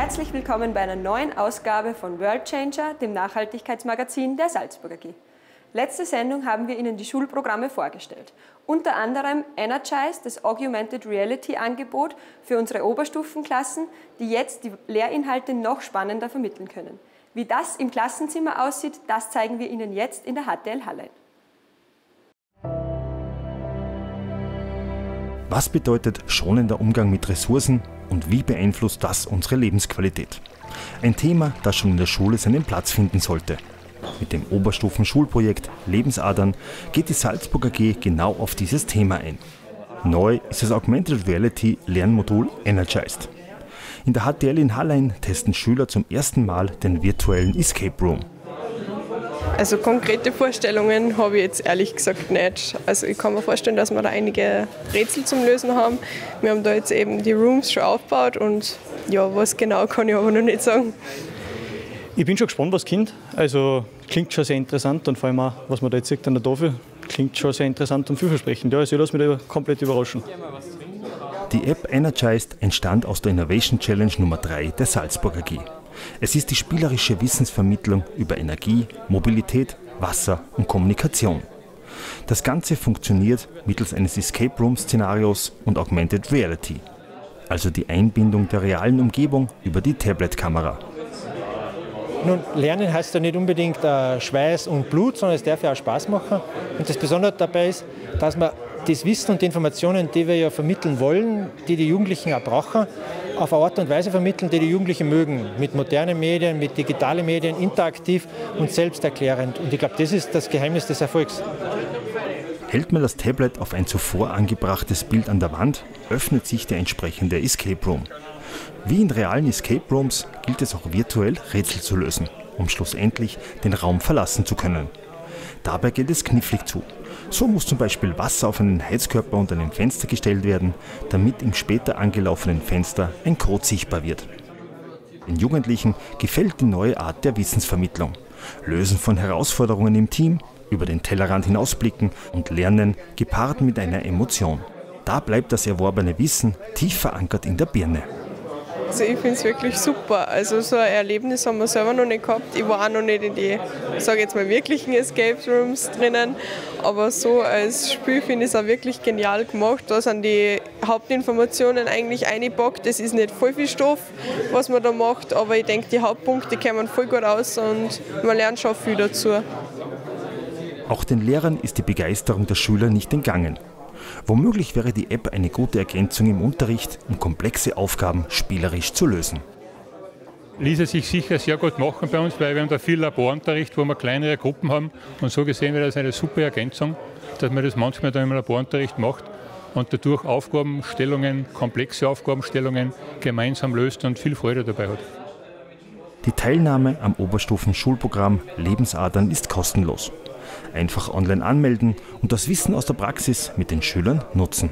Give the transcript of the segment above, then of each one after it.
Herzlich willkommen bei einer neuen Ausgabe von World Changer, dem Nachhaltigkeitsmagazin der Salzburg AG. Letzte Sendung haben wir Ihnen die Schulprogramme vorgestellt. Unter anderem Energize, das Augmented Reality Angebot für unsere Oberstufenklassen, die jetzt die Lehrinhalte noch spannender vermitteln können. Wie das im Klassenzimmer aussieht, das zeigen wir Ihnen jetzt in der HTL Hallein. Was bedeutet schonender Umgang mit Ressourcen und wie beeinflusst das unsere Lebensqualität? Ein Thema, das schon in der Schule seinen Platz finden sollte. Mit dem Oberstufenschulprojekt Lebensadern geht die Salzburg AG genau auf dieses Thema ein. Neu ist das Augmented Reality Lernmodul Energized. In der HTL in Hallein testen Schüler zum ersten Mal den virtuellen Escape Room. Also konkrete Vorstellungen habe ich jetzt ehrlich gesagt nicht. Also ich kann mir vorstellen, dass wir da einige Rätsel zum Lösen haben. Wir haben da jetzt eben die Rooms schon aufgebaut und ja, was genau kann ich aber noch nicht sagen. Ich bin schon gespannt, was kommt. Also klingt schon sehr interessant und vor allem auch, was man da jetzt sieht an der Tafel, klingt schon sehr interessant und vielversprechend. Ja, also ich lasse mich da komplett überraschen. Die App Energized entstand aus der Innovation Challenge Nummer 3 der Salzburg AG. Es ist die spielerische Wissensvermittlung über Energie, Mobilität, Wasser und Kommunikation. Das Ganze funktioniert mittels eines Escape Room-Szenarios und Augmented Reality, also die Einbindung der realen Umgebung über die Tablet-Kamera. Nun, Lernen heißt ja nicht unbedingt Schweiß und Blut, sondern es darf ja auch Spaß machen. Und das Besondere dabei ist, dass man das Wissen und die Informationen, die wir ja vermitteln wollen, die die Jugendlichen auch brauchen, auf eine Art und Weise vermitteln, die die Jugendlichen mögen. Mit modernen Medien, mit digitalen Medien, interaktiv und selbsterklärend. Und ich glaube, das ist das Geheimnis des Erfolgs. Hält man das Tablet auf ein zuvor angebrachtes Bild an der Wand, öffnet sich der entsprechende Escape Room. Wie in realen Escape Rooms gilt es auch virtuell, Rätsel zu lösen, um schlussendlich den Raum verlassen zu können. Dabei geht es knifflig zu. So muss zum Beispiel Wasser auf einen Heizkörper unter einem Fenster gestellt werden, damit im später angelaufenen Fenster ein Code sichtbar wird. Den Jugendlichen gefällt die neue Art der Wissensvermittlung. Lösen von Herausforderungen im Team, über den Tellerrand hinausblicken und lernen, gepaart mit einer Emotion. Da bleibt das erworbene Wissen tief verankert in der Birne. Also ich finde es wirklich super. Also so ein Erlebnis haben wir selber noch nicht gehabt. Ich war auch noch nicht in die, sage jetzt mal, wirklichen Escape Rooms drinnen. Aber so als Spiel finde ich es auch wirklich genial gemacht. Da sind die Hauptinformationen eigentlich eingepackt. Es ist nicht voll viel Stoff, was man da macht, aber ich denke, die Hauptpunkte kommen voll gut aus und man lernt schon viel dazu. Auch den Lehrern ist die Begeisterung der Schüler nicht entgangen. Womöglich wäre die App eine gute Ergänzung im Unterricht, um komplexe Aufgaben spielerisch zu lösen. Ließe sich sicher sehr gut machen bei uns, weil wir haben da viel Laborunterricht, wo wir kleinere Gruppen haben. Und so gesehen wäre das eine super Ergänzung, dass man das manchmal da im Laborunterricht macht und dadurch Aufgabenstellungen, komplexe Aufgabenstellungen gemeinsam löst und viel Freude dabei hat. Die Teilnahme am Oberstufenschulprogramm Lebensadern ist kostenlos. Einfach online anmelden und das Wissen aus der Praxis mit den Schülern nutzen.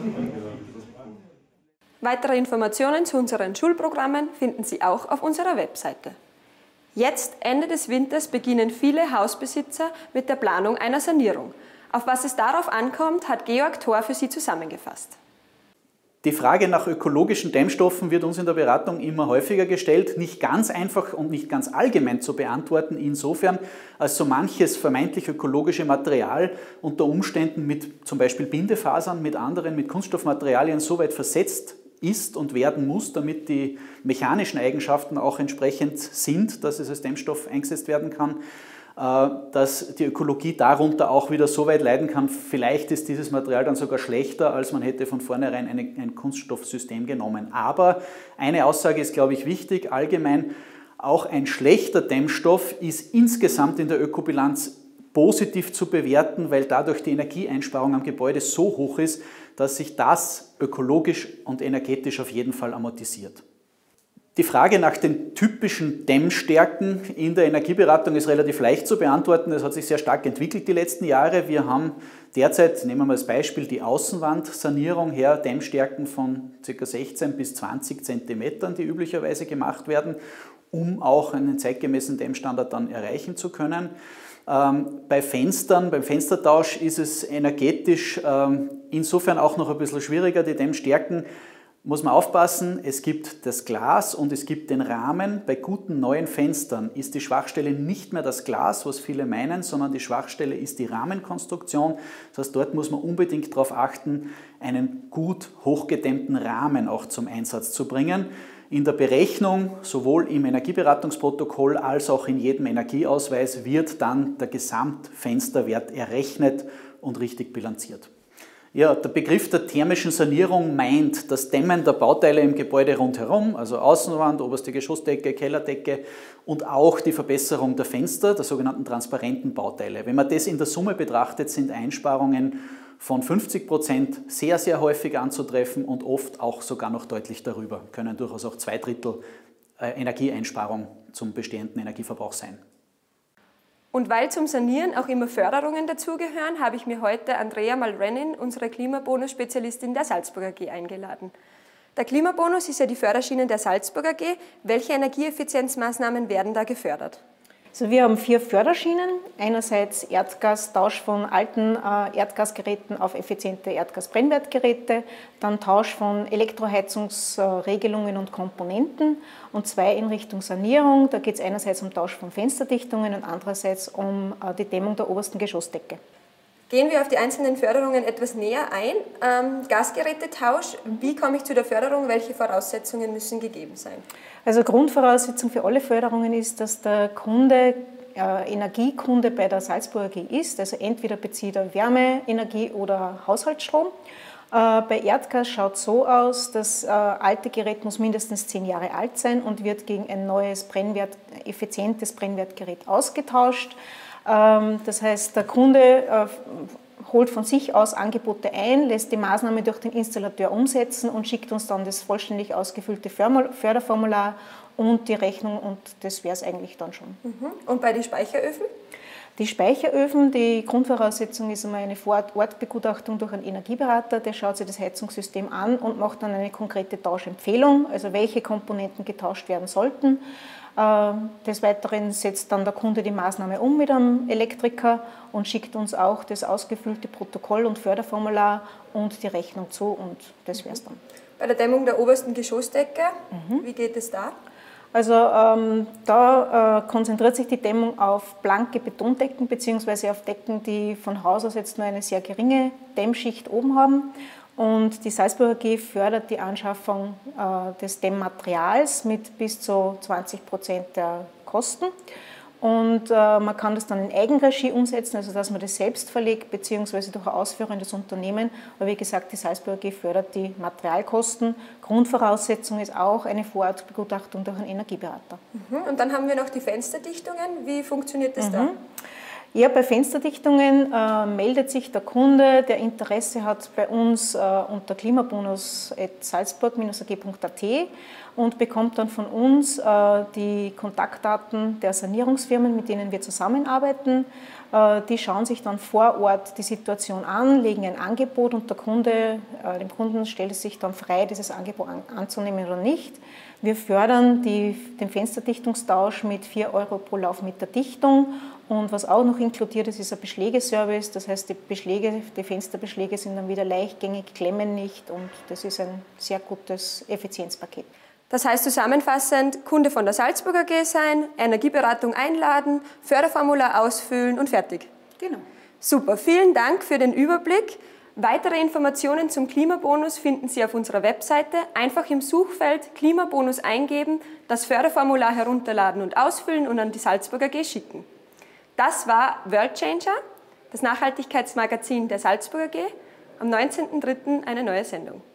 Weitere Informationen zu unseren Schulprogrammen finden Sie auch auf unserer Webseite. Jetzt, Ende des Winters, beginnen viele Hausbesitzer mit der Planung einer Sanierung. Auf was es darauf ankommt, hat Georg Thor für Sie zusammengefasst. Die Frage nach ökologischen Dämmstoffen wird uns in der Beratung immer häufiger gestellt, nicht ganz einfach und nicht ganz allgemein zu beantworten, insofern, als so manches vermeintlich ökologische Material unter Umständen mit zum Beispiel Bindefasern, mit anderen, mit Kunststoffmaterialien so weit versetzt ist und werden muss, damit die mechanischen Eigenschaften auch entsprechend sind, dass es als Dämmstoff eingesetzt werden kann, dass die Ökologie darunter auch wieder so weit leiden kann. Vielleicht ist dieses Material dann sogar schlechter, als man hätte von vornherein ein Kunststoffsystem genommen. Aber eine Aussage ist, glaube ich, wichtig, allgemein, auch ein schlechter Dämmstoff ist insgesamt in der Ökobilanz positiv zu bewerten, weil dadurch die Energieeinsparung am Gebäude so hoch ist, dass sich das ökologisch und energetisch auf jeden Fall amortisiert. Die Frage nach den typischen Dämmstärken in der Energieberatung ist relativ leicht zu beantworten. Das hat sich sehr stark entwickelt die letzten Jahre. Wir haben derzeit, nehmen wir mal als Beispiel die Außenwandsanierung her, Dämmstärken von ca. 16 bis 20 Zentimetern, die üblicherweise gemacht werden, um auch einen zeitgemäßen Dämmstandard dann erreichen zu können. Bei Fenstern, beim Fenstertausch ist es energetisch insofern auch noch ein bisschen schwieriger, die Dämmstärken muss man aufpassen, es gibt das Glas und es gibt den Rahmen. Bei guten neuen Fenstern ist die Schwachstelle nicht mehr das Glas, was viele meinen, sondern die Schwachstelle ist die Rahmenkonstruktion. Das heißt, dort muss man unbedingt darauf achten, einen gut hochgedämmten Rahmen auch zum Einsatz zu bringen. In der Berechnung, sowohl im Energieberatungsprotokoll als auch in jedem Energieausweis, wird dann der Gesamtfensterwert errechnet und richtig bilanziert. Ja, der Begriff der thermischen Sanierung meint das Dämmen der Bauteile im Gebäude rundherum, also Außenwand, oberste Geschossdecke, Kellerdecke und auch die Verbesserung der Fenster, der sogenannten transparenten Bauteile. Wenn man das in der Summe betrachtet, sind Einsparungen von 50% sehr, sehr häufig anzutreffen und oft auch sogar noch deutlich darüber, können durchaus auch 2/3 Energieeinsparung zum bestehenden Energieverbrauch sein. Und weil zum Sanieren auch immer Förderungen dazugehören, habe ich mir heute Andrea Malrenin, unsere Klimabonus-Spezialistin der Salzburg AG, eingeladen. Der Klimabonus ist ja die Förderschiene der Salzburg AG. Welche Energieeffizienzmaßnahmen werden da gefördert? Also wir haben 4 Förderschienen. Einerseits Erdgastausch von alten Erdgasgeräten auf effiziente Erdgasbrennwertgeräte, dann Tausch von Elektroheizungsregelungen und Komponenten und 2 in Richtung Sanierung. Da geht es einerseits um Tausch von Fensterdichtungen und andererseits um die Dämmung der obersten Geschossdecke. Gehen wir auf die einzelnen Förderungen etwas näher ein. Gasgerätetausch, wie komme ich zu der Förderung? Welche Voraussetzungen müssen gegeben sein? Also Grundvoraussetzung für alle Förderungen ist, dass der Kunde Energiekunde bei der Salzburg AG ist. Also entweder bezieht er Wärmeenergie oder Haushaltsstrom. Bei Erdgas schaut es so aus, das alte Gerät muss mindestens 10 Jahre alt sein und wird gegen ein neues effizientes Brennwertgerät ausgetauscht. Das heißt, der Kunde holt von sich aus Angebote ein, lässt die Maßnahme durch den Installateur umsetzen und schickt uns dann das vollständig ausgefüllte Förderformular und die Rechnung und das wäre es eigentlich dann schon. Und bei den Speicheröfen? Die Speicheröfen, die Grundvoraussetzung ist einmal eine Vorortbegutachtung durch einen Energieberater, der schaut sich das Heizungssystem an und macht dann eine konkrete Tauschempfehlung, also welche Komponenten getauscht werden sollten. Des Weiteren setzt dann der Kunde die Maßnahme um mit einem Elektriker und schickt uns auch das ausgefüllte Protokoll und Förderformular und die Rechnung zu und das wäre es dann. Bei der Dämmung der obersten Geschossdecke, wie geht es da? Also da konzentriert sich die Dämmung auf blanke Betondecken bzw. auf Decken, die von Haus aus jetzt nur eine sehr geringe Dämmschicht oben haben. Und die Salzburg AG fördert die Anschaffung des Dämmmaterials mit bis zu 20% der Kosten. Und man kann das dann in Eigenregie umsetzen, also dass man das selbst verlegt, beziehungsweise durch ein ausführendes Unternehmen. Aber wie gesagt, die Salzburg AG fördert die Materialkosten. Grundvoraussetzung ist auch eine Vorortbegutachtung durch einen Energieberater. Und dann haben wir noch die Fensterdichtungen. Wie funktioniert das da? Ja, bei Fensterdichtungen meldet sich der Kunde, der Interesse hat, bei uns unter klimabonus@salzburg-ag.at und bekommt dann von uns die Kontaktdaten der Sanierungsfirmen, mit denen wir zusammenarbeiten. Die schauen sich dann vor Ort die Situation an, legen ein Angebot und dem Kunden stellt es sich dann frei, dieses Angebot anzunehmen oder nicht. Wir fördern den Fensterdichtungstausch mit 4 € pro Laufmeter Dichtung und was auch noch inkludiert ist, ist ein Beschlägeservice. Das heißt, die Fensterbeschläge sind dann wieder leichtgängig, klemmen nicht und das ist ein sehr gutes Effizienzpaket. Das heißt zusammenfassend, Kunde von der Salzburg AG sein, Energieberatung einladen, Förderformular ausfüllen und fertig. Genau. Super, vielen Dank für den Überblick. Weitere Informationen zum Klimabonus finden Sie auf unserer Webseite. Einfach im Suchfeld Klimabonus eingeben, das Förderformular herunterladen und ausfüllen und an die Salzburg AG schicken. Das war World Changer, das Nachhaltigkeitsmagazin der Salzburg AG. Am 19.03. eine neue Sendung.